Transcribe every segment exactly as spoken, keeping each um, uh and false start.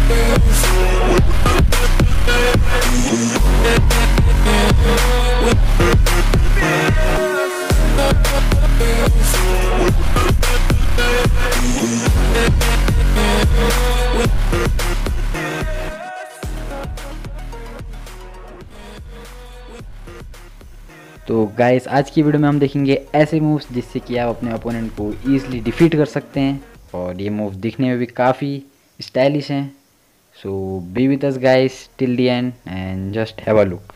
तो गाइस आज की वीडियो में हम देखेंगे ऐसे मूव्स जिससे कि आप अपने ओपोनेंट को ईजिली डिफीट कर सकते हैं, और ये मूव दिखने में भी काफ़ी स्टाइलिश हैं। So be with us guys till the end end just have a look.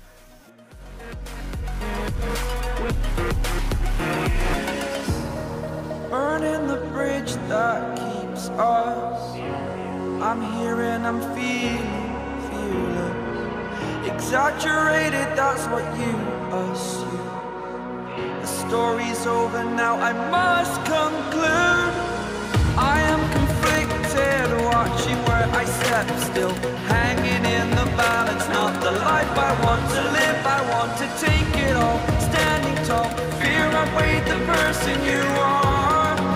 Burning the bridge that keeps us. I'm here and I'm feeling fearless. Exaggerated, that's what you assume. The story's over now, I must conclude. I am conflicted, watching where I step still, hanging in the balance. Not the life I want to live, I want to take it all. Standing tall, fear outweighed the person you are.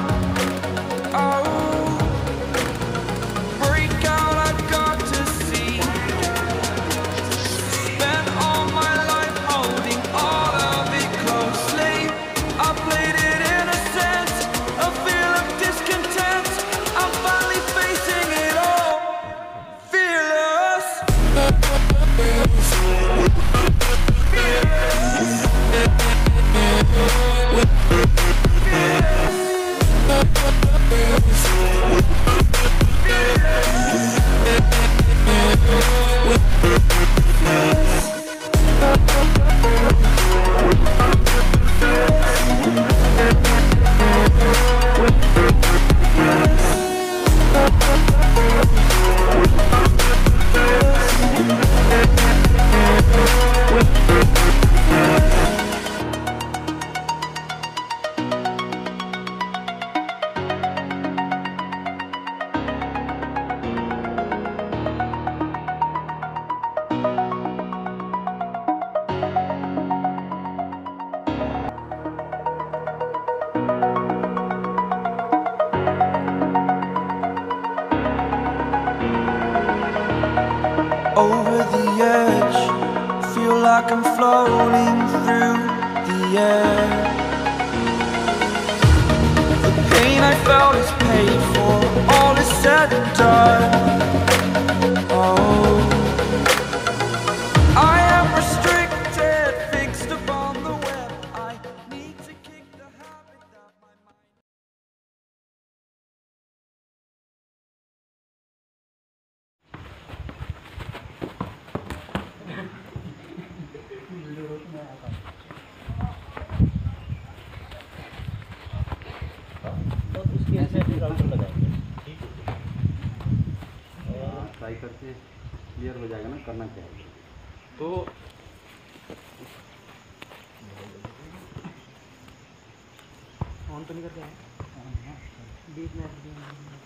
Over the edge, feel like I'm floating through the air. The pain I felt is paid for, all is said and done. Oh, I am restricted, fixed upon the web. I need to kick the habit that my mind. Try करके clear हो जाएगा ना, करना क्या है तो on तो नहीं करते हैं बीच में